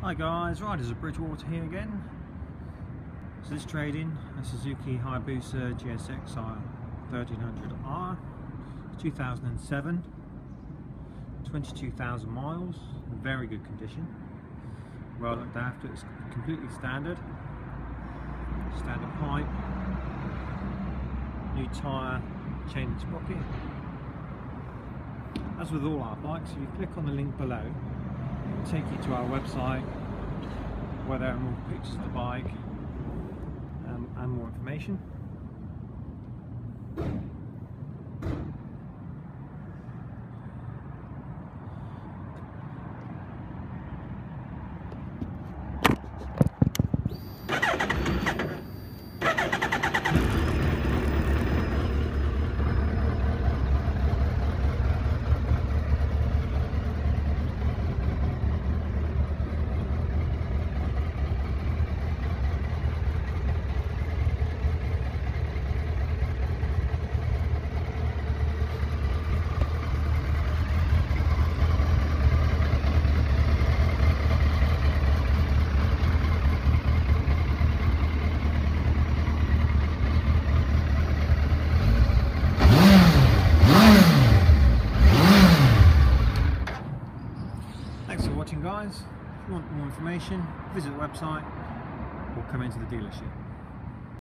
Hi guys, Riders of Bridgewater here again. So this trade-in, a Suzuki Hayabusa GSXR 1300R, 2007, 22,000 miles, very good condition. Well looked after, it's completely standard pipe, new tyre, chain and sprocket. As with all our bikes, if you click on the link below, it'll take you to our website where there are more pictures of the bike and more information. Thanks for watching guys. If you want more information, visit the website or come into the dealership.